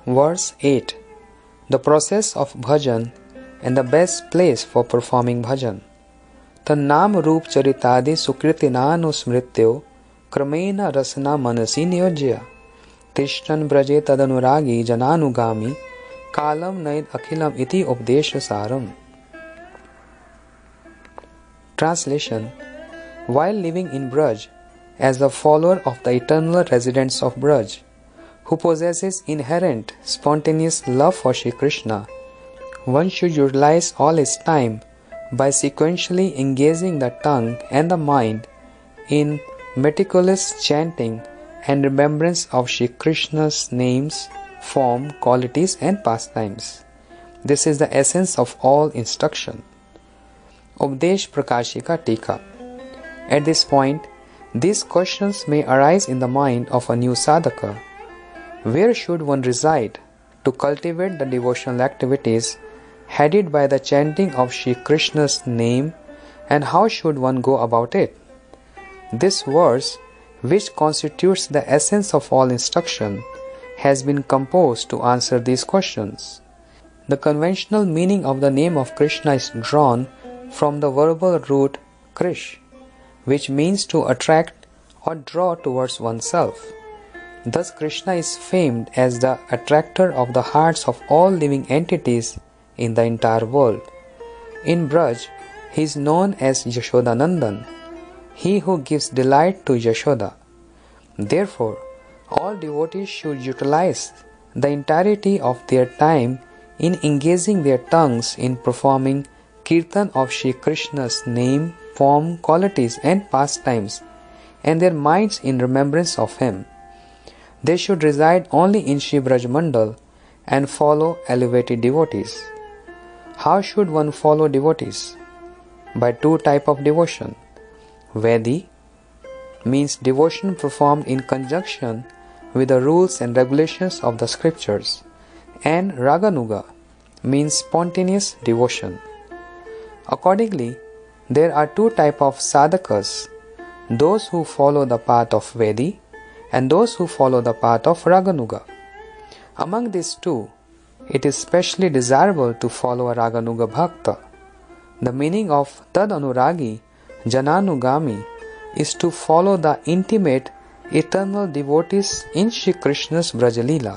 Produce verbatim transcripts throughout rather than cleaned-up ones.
Verse eight. The process of bhajan and the best place for performing bhajan. Tannam roop charitadi sukritinanusmrityo kramena rasana manasi niyojya tishtan braje tadanuragi jananugami kalam naid akhilam iti updesha saram. Translation. While living in Braj, as the follower of the eternal residents of Braj, who possesses inherent spontaneous love for Shri Krishna, one should utilize all his time by sequentially engaging the tongue and the mind in meticulous chanting and remembrance of Shri Krishna's names, form, qualities and pastimes. This is the essence of all instruction. Updesh Prakashika Tika. At this point, these questions may arise in the mind of a new sadhaka. Where should one reside to cultivate the devotional activities headed by the chanting of Shri Krishna's name, and how should one go about it? This verse, which constitutes the essence of all instruction, has been composed to answer these questions. The conventional meaning of the name of Krishna is drawn from the verbal root krish, which means to attract or draw towards oneself. Thus Krishna is famed as the attractor of the hearts of all living entities in the entire world. In Braj, he is known as Yashodanandan, he who gives delight to Yashoda. Therefore, all devotees should utilize the entirety of their time in engaging their tongues in performing kirtan of Shri Krishna's name, form, qualities and pastimes, and their minds in remembrance of him. They should reside only in Shri Braj Mandal and follow elevated devotees. How should one follow devotees? By two types of devotion. Vedi means devotion performed in conjunction with the rules and regulations of the scriptures, and Raganuga means spontaneous devotion. Accordingly, there are two types of sadhakas, those who follow the path of Vedi and those who follow the path of Raganuga. Among these two, it is specially desirable to follow a Raganuga Bhakta. The meaning of Tad Anuragi Jananugami is to follow the intimate, eternal devotees in Shri Krishna's Brajalila.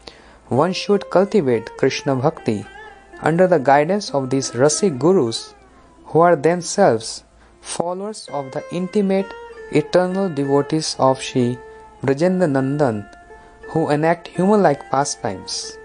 One should cultivate Krishna Bhakti under the guidance of these Rasik Gurus, who are themselves followers of the intimate, eternal devotees of Shri Brajendra Nandan, who enact human-like pastimes.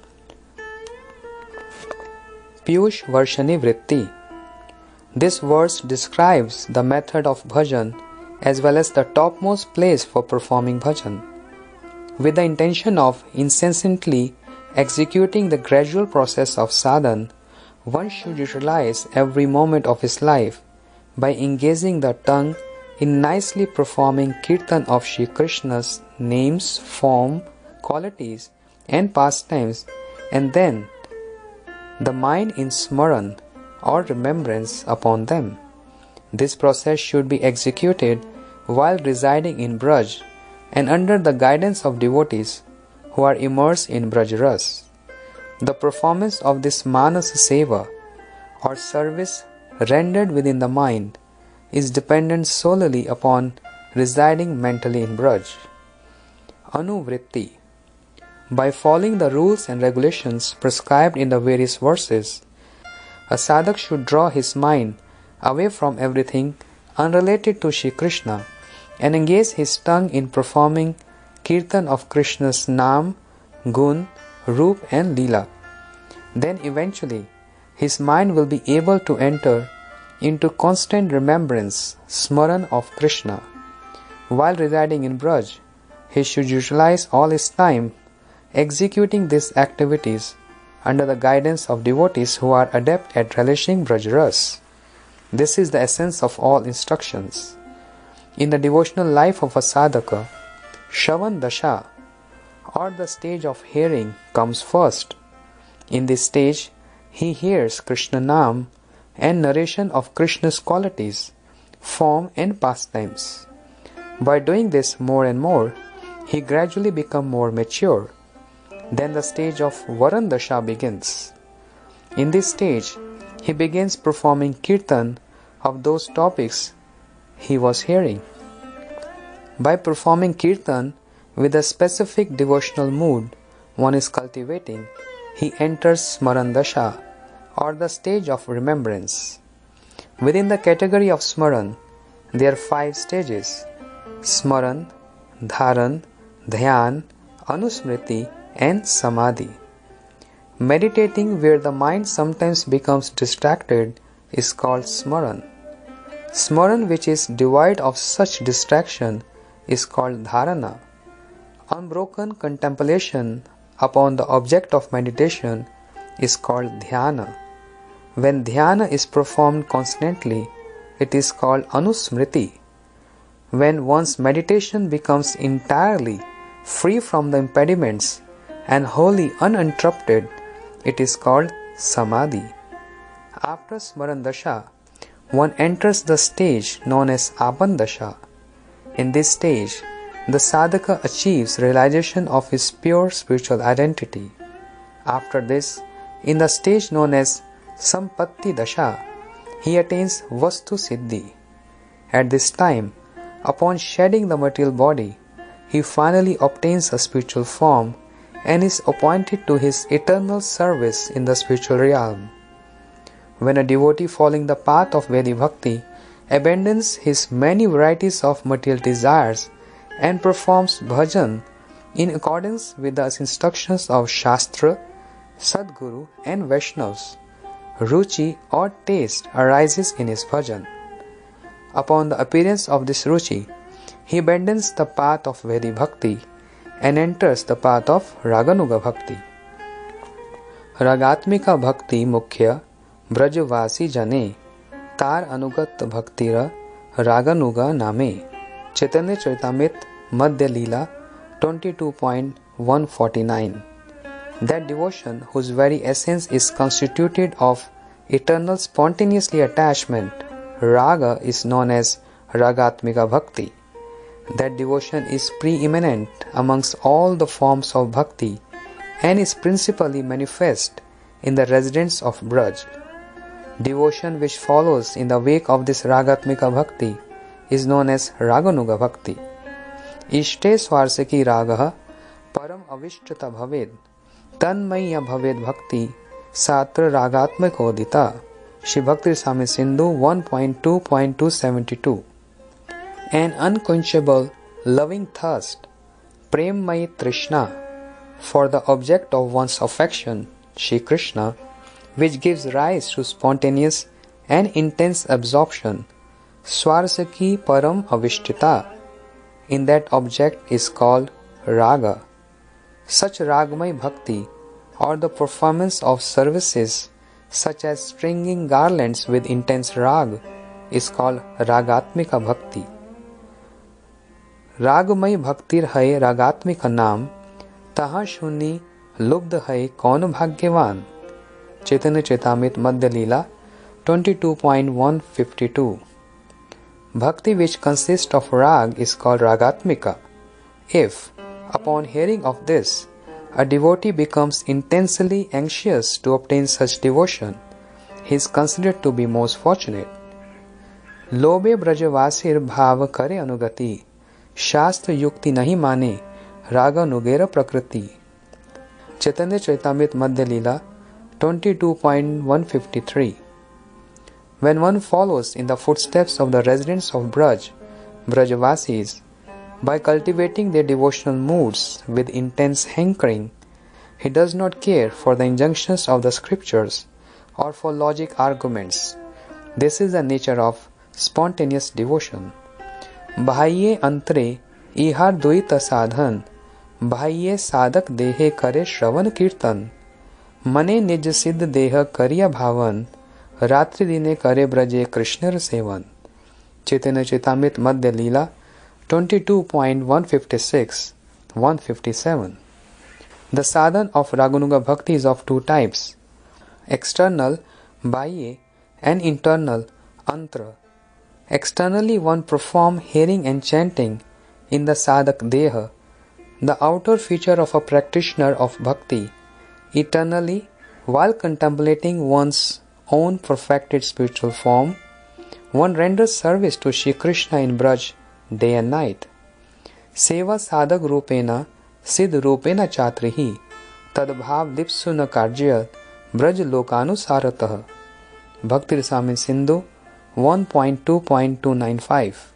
Piyush Varshani Vritti. This verse describes the method of bhajan as well as the topmost place for performing bhajan. With the intention of incessantly executing the gradual process of sadhan, one should utilize every moment of his life by engaging the tongue in nicely performing kirtan of Shri Krishna's names, form, qualities and pastimes, and then the mind in smaran or remembrance upon them. This process should be executed while residing in Braj and under the guidance of devotees who are immersed in Braj Ras. The performance of this Manas Seva or service rendered within the mind is dependent solely upon residing mentally in Braj. Anuvritti. By following the rules and regulations prescribed in the various verses, a sadhak should draw his mind away from everything unrelated to Shri Krishna and engage his tongue in performing kirtan of Krishna's Naam, Gun, Roop and Leela. Then eventually his mind will be able to enter into constant remembrance, smaran of Krishna. While residing in Braj, he should utilize all his time executing these activities under the guidance of devotees who are adept at relishing Braj Ras. This is the essence of all instructions. In the devotional life of a sadhaka, Shravan Dasha or the stage of hearing comes first. In this stage, he hears Krishna Naam and narration of Krishna's qualities, form and pastimes. By doing this more and more, he gradually becomes more mature. Then the stage of Varandasha begins. In this stage, he begins performing kirtan of those topics he was hearing. By performing kirtan with a specific devotional mood one is cultivating, he enters Smarandasha, or the stage of remembrance. Within the category of Smaran, there are five stages: Smaran, Dharan, Dhyan, Anusmriti, and Samadhi. Meditating where the mind sometimes becomes distracted is called Smaran. Smaran which is devoid of such distraction is called Dharana. Unbroken contemplation upon the object of meditation is called Dhyana. When Dhyana is performed constantly, it is called Anusmriti. When one's meditation becomes entirely free from the impediments and wholly uninterrupted, it is called Samadhi. After Smarandasha, one enters the stage known as Abandasha. In this stage, the sadhaka achieves realization of his pure spiritual identity. After this, in the stage known as Sampatti Dasha, he attains Vastu Siddhi. At this time, upon shedding the material body, he finally obtains a spiritual form and is appointed to his eternal service in the spiritual realm. When a devotee following the path of Vedic Bhakti abandons his many varieties of material desires and performs bhajan in accordance with the instructions of Shastra, Sadguru and Vaishnavas, ruchi or taste arises in his bhajan. Upon the appearance of this ruchi, he abandons the path of Vedic Bhakti and enters the path of Raganuga Bhakti. Ragatmika Bhakti Mukhya Brajvasi Jane Tar Anugat Bhaktira Raganuga Name. Chaitanya Charitamrita Madhya Leela twenty-two point one forty-nine. That devotion whose very essence is constituted of eternal spontaneously attachment, raga, is known as Ragatmika Bhakti. That devotion is preeminent amongst all the forms of bhakti and is principally manifest in the residents of Braj. Devotion which follows in the wake of this Ragatmika Bhakti is known as Raganuga Bhakti. Ishte Swarsaki Ragaha Param Avishtata Bhaved Tanmaya Bhaved Bhakti Satra Ragatmakodita. Shri Bhakti Rasamrita Sindhu one point two point two seventy-two. An unquenchable loving thirst, Premmai Trishna, for the object of one's affection, Shri Krishna, which gives rise to spontaneous and intense absorption, Swarsaki Param Avishtita, in that object is called Raga. Such Ragmai Bhakti, or the performance of services such as stringing garlands with intense rag, is called Ragatmika Bhakti. रागमय भक्तिर है रागात्मिक नाम, तहाँ सुनी लुब्ध है कौन भाग्यवान. Chaitanya Charitamrita Madhya Leela twenty-two point one fifty-two. Bhakti which consists of rag is called Ragatmika. If, upon hearing of this, a devotee becomes intensely anxious to obtain such devotion, he is considered to be most fortunate. Lobe Brajavasir bhav kare anugati, शास्त्र युक्ति नहीं माने रागानुगेर प्रकृति. Chaitanya Charitamrita Madhya Leela twenty-two point one fifty-three. When one follows in the footsteps of the residents of Braj, Brajavasis, by cultivating their devotional moods with intense hankering, he does not care for the injunctions of the scriptures or for logic arguments. This is the nature of spontaneous devotion. बाह्ये अंतरे इहार द्वैत साधन, बाह्ये साधक देहे करे श्रवण कीर्तन, मने निज सिद्ध देह करिया भावन, रात्रि दिने करे ब्रजे कृष्णर सेवन. Chaitanya Charitamrita Madhya Leela twenty-two point one fifty-six to one fifty-seven. The sadhan of Raganuga Bhakti is of two types: external Bahye and internal Antra. Externally one perform hearing and chanting in the sadhak deha, the outer feature of a practitioner of bhakti. Eternally, while contemplating one's own perfected spiritual form, one renders service to Shri Krishna in Braj day and night. Seva sadak rupena siddh rupena chatrihi tadbhav lipsu na karjyat braj lokanusaratah. Bhakti Rasamrita Sindhu one point two point two nine five.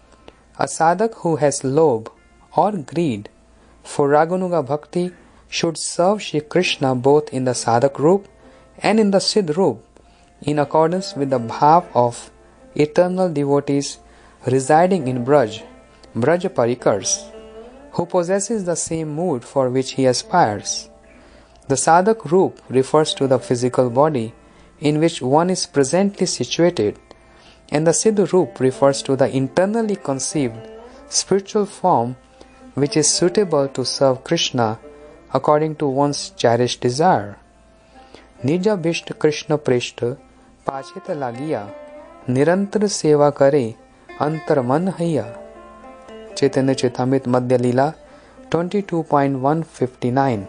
A sadhak who has lobh or greed for Raganuga Bhakti should serve Shri Krishna both in the sadhak roop and in the siddh roop in accordance with the bhav of eternal devotees residing in Braj, Braj Parikars, who possesses the same mood for which he aspires. The sadhak roop refers to the physical body in which one is presently situated, and the siddh roop refers to the internally conceived spiritual form which is suitable to serve Krishna according to one's cherished desire. Nija Bishta Krishna Prishta Pacheta Lagiya Nirantar Seva Kare Antar Man Haiya. Chaitanya Chaitamrita Madhya Leela twenty-two point one fifty-nine.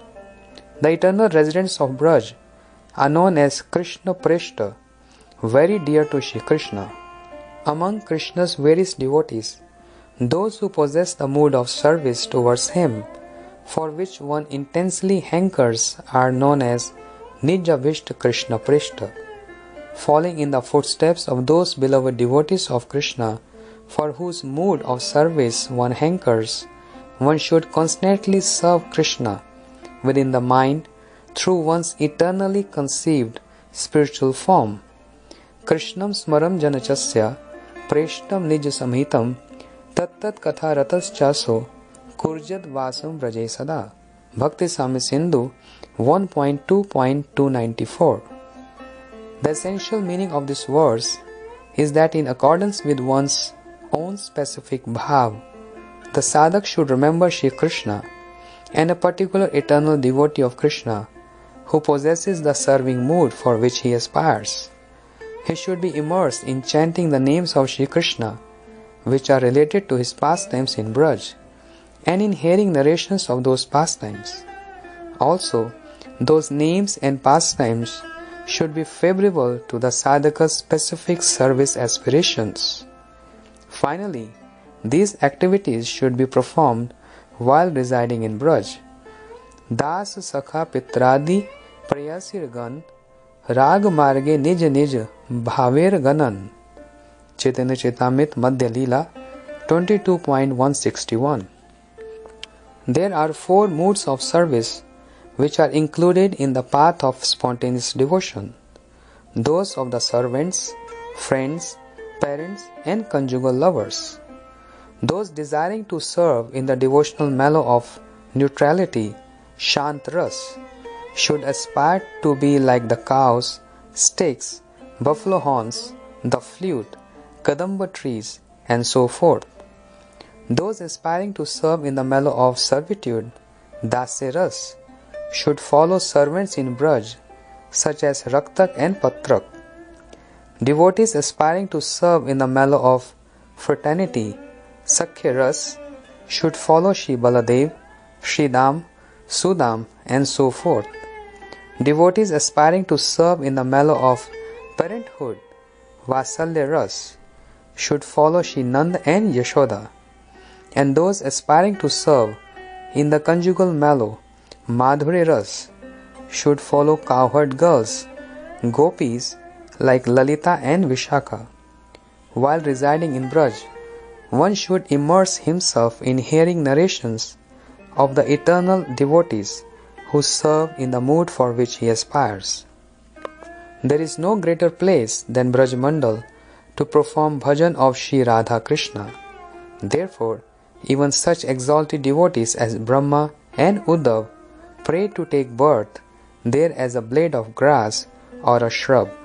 The eternal residents of Braj are known as Krishna Prishta, very dear to Shri Krishna. Among Krishna's various devotees, those who possess the mood of service towards him, for which one intensely hankers, are known as Nijabhishta Krishna Prishta. Following in the footsteps of those beloved devotees of Krishna, for whose mood of service one hankers, one should constantly serve Krishna within the mind through one's eternally conceived spiritual form. Krishnam smaram janachasya preshtam nij samhitam tattat katha ratas chaso kurjat vasam braje sada. Bhakti Rasamrita Sindhu one point two point two ninety-four. The essential meaning of this verse is that in accordance with one's own specific bhav, the sadhak should remember Shri Krishna and a particular eternal devotee of Krishna who possesses the serving mood for which he aspires. He should be immersed in chanting the names of Shri Krishna, which are related to his pastimes in Braj, and in hearing narrations of those pastimes. Also, those names and pastimes should be favorable to the sadhaka's specific service aspirations. Finally, these activities should be performed while residing in Braj. Das Sakha Pitradi Prayasir Gan Rag Marge Nij Nij Bhaver Ganan. Chaitanya Chaitamrita Madhya Leela twenty-two point one sixty-one. There are four moods of service which are included in the path of spontaneous devotion: those of the servants, friends, parents, and conjugal lovers. Those desiring to serve in the devotional mellow of neutrality, Shant Ras, should aspire to be like the cows, sticks, buffalo horns, the flute, kadamba trees, and so forth. Those aspiring to serve in the mellow of servitude, Dasya Ras, should follow servants in Braj, such as Raktak and Patrak. Devotees aspiring to serve in the mellow of fraternity, Sakhya Ras, should follow Shri Baladev, Shri Dam, Sudam, and so forth. Devotees aspiring to serve in the mellow of parenthood, Vasalya Ras, should follow Shri Nand and Yashoda. And those aspiring to serve in the conjugal mellow, Madhurya Ras, should follow cowherd girls, gopis like Lalita and Vishaka. While residing in Braj, one should immerse himself in hearing narrations of the eternal devotees who serve in the mood for which he aspires. There is no greater place than Braj Mandal to perform bhajan of Shri Radha Krishna. Therefore, even such exalted devotees as Brahma and Uddhav pray to take birth there as a blade of grass or a shrub.